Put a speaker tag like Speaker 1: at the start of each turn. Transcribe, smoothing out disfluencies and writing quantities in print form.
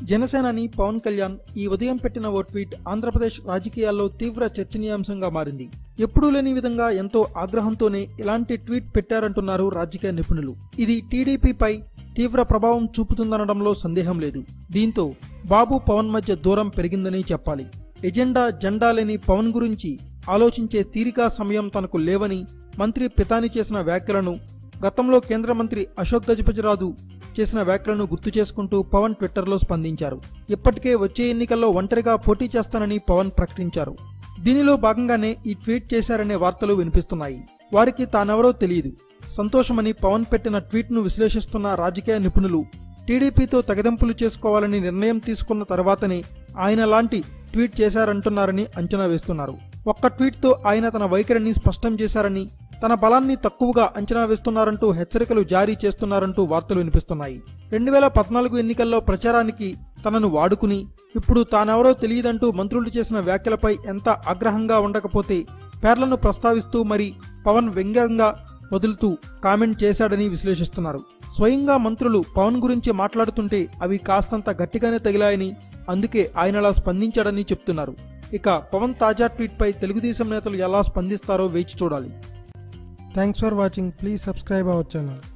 Speaker 1: జనసేనాని పవన్ కళ్యాణ్ ఈ ఉదయం పెట్టిన ఓ ట్వీట్ ఆంధ్రప్రదేశ్ రాజకీయాల్లో తీవ్ర చర్చనీయాంశంగా మారింది. ఎప్పుడూ లేని విధంగా ఎంతో ఆగ్రహంతోనే ఇలాంటి ట్వీట్ పెట్టారంటున్నారు రాజకీయ నిపుణులు. ఇది టీడీపీపై తీవ్ర ప్రభావం చూపుతుందనడంలో సందేహం లేదు. దీంతో బాబు పవన్ మధ్య దూరం పెరిగిందని చెప్పాలి. ఎజెండా జెండా లేని పవన్ గురించి ఆలోచించే తీరిక సమయం తనకు లేవని మంత్రి పితాని చేసిన వ్యాఖ్యలను, గతంలో కేంద్ర మంత్రి అశోక్ గజపతిరాజు చేసిన వ్యాఖ్యలను గుర్తు చేసుకుంటూ పవన్ ట్విట్టర్లో స్పందించారు. ఇప్పటికే వచ్చే ఎన్నికల్లో ఒంటరిగా పోటీ చేస్తానని పవన్ ప్రకటించారు. దీనిలో భాగంగానే ఈ ట్వీట్ చేశారనే వార్తలు వినిపిస్తున్నాయి. వారికి తానెవరో తెలియదు. సంతోషమని పవన్ పెట్టిన ట్వీట్ను విశ్లేషిస్తున్న రాజకీయ నిపుణులు టీడీపీతో తెగదెంపులు చేసుకోవాలని నిర్ణయం తీసుకున్న తర్వాతనే ఆయన లాంటి ట్వీట్ చేశారంటున్నారని అంచనా వేస్తున్నారు. ఒక్క ట్వీట్తో ఆయన తన వైఖరిని స్పష్టం చేశారని, తన బలాన్ని తక్కువగా అంచనా వేస్తున్నారంటూ హెచ్చరికలు జారీ చేస్తున్నారంటూ వార్తలు వినిపిస్తున్నాయి. 2014 ఎన్నికల్లో ప్రచారానికి తనను వాడుకుని ఇప్పుడు తానెవరో తెలియదంటూ మంత్రులు చేసిన వ్యాఖ్యలపై ఎంత ఆగ్రహంగా ఉండకపోతే పేర్లను ప్రస్తావిస్తూ మరి పవన్ వ్యంగ్యంగా వదులుతూ కామెంట్ చేశాడని విశ్లేషిస్తున్నారు. స్వయంగా మంత్రులు పవన్ గురించి మాట్లాడుతుంటే అవి కాస్తంత గట్టిగానే తగిలాయని, అందుకే ఆయనలా స్పందించాడని చెప్తున్నారు. ఇక పవన్ తాజా ట్వీట్పై తెలుగుదేశం నేతలు ఎలా స్పందిస్తారో వేచి చూడాలి. Thanks for watching. Please subscribe our channel.